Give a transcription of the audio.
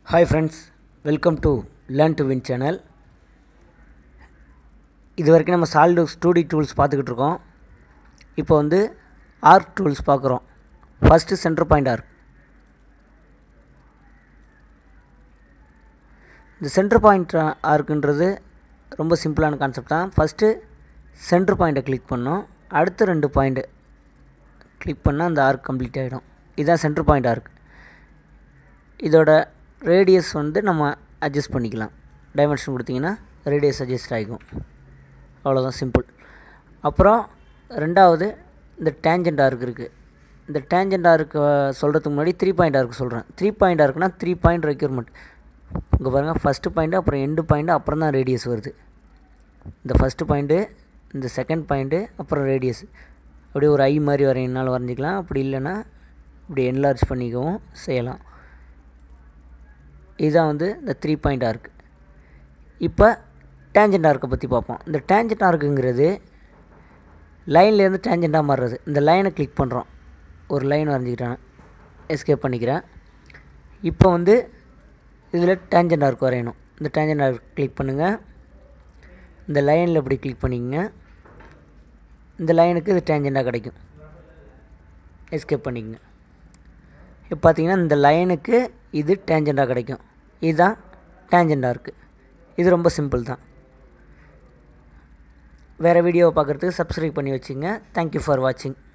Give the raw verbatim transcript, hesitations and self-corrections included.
Hi friends, welcome to Learn to Win channel. இது வரைக்கும் நம்ம SolidWorks டூ டி டூல்ஸ் பார்த்துக்கிட்டு இருக்கோம். இப்போ வந்து ஆர்க் டூல்ஸ் பார்க்குறோம். First centre point arc. இந்த சென்டர் பாயிண்ட் ஆர்க்குன்றது ரொம்ப சிம்பிளான கான்செப்ட் தான். ஃபஸ்ட்டு சென்டர் பாயிண்ட்டை கிளிக் பண்ணோம். அடுத்த ரெண்டு பாயிண்ட்டு கிளிக் பண்ணால் அந்த ஆர்க் கம்ப்ளீட் ஆகிடும். இதுதான் சென்டர் பாயிண்ட் ஆர்க். இதோட ரேடியஸ் வந்து நம்ம அட்ஜஸ்ட் பண்ணிக்கலாம். டைமென்ஷன் கொடுத்திங்கன்னா ரேடியஸ் அட்ஜஸ்ட் ஆகிக்கும். அவ்வளோதான், சிம்பிள். அப்புறம் ரெண்டாவது இந்த டேஞ்சண்ட் ஆர்க் இருக்குது. இந்த டேஞ்சண்ட் ஆர்க்கு சொல்கிறதுக்கு முன்னாடி த்ரீ பாயிண்ட் ஆர்க்கு சொல்கிறேன். த்ரீ பாயிண்ட் ஆர்க்குனா த்ரீ பாயிண்ட் ரெக்யூர்மெண்ட். இங்கே பாருங்கள், ஃபஸ்ட்டு பாயிண்ட்டு, அப்புறம் எண்டு பாயிண்ட்டு, அப்புறம் தான் ரேடியஸ் வருது. இந்த ஃபஸ்ட்டு பாயிண்ட்டு, இந்த செகண்ட் பாயிண்ட்டு, அப்புறம் ரேடியஸ். அப்படியே ஒரு ஐ மாதிரி வரையினாலும் வரைஞ்சிக்கலாம். அப்படி இல்லைன்னா இப்படி என்லார்ஜ் பண்ணிக்கவும் செய்யலாம். இதுதான் வந்து இந்த த்ரீ பாயிண்ட் ஆர்க். இப்போ டேஞ்சண்ட் ஆர்க்கை பற்றி பார்ப்போம். இந்த டேஞ்சண்ட் ஆர்க்குங்கிறது லைன்லேருந்து டேஞ்சண்ட்டாக மாறுறது. இந்த லைனை கிளிக் பண்ணுறோம். ஒரு லைன் வரைஞ்சிக்கிட்டேன், எஸ்கேப் பண்ணிக்கிறேன். இப்போ வந்து இதில் டேஞ்சண்ட் ஆர்க் வரையணும். இந்த டேஞ்சண்ட் ஆர்க் கிளிக் பண்ணுங்கள். இந்த லைனில் இப்படி கிளிக் பண்ணிக்கங்க. இந்த லைனுக்கு இது டேஞ்சண்ட்டாக கிடைக்கும். எஸ்கேப் பண்ணிக்கங்க. இப்போ பார்த்தீங்கன்னா இந்த லைனுக்கு இது டேஞ்சண்ட்டாக கிடைக்கும். இதுதான் டேஞ்சண்ட் ஆர்க்கு. இது ரொம்ப சிம்பிள் தான். வேறு வீடியோவை பார்க்குறதுக்கு சப்ஸ்கிரைப் பண்ணி வச்சுங்க. தேங்க்யூ ஃபார் வாட்சிங்.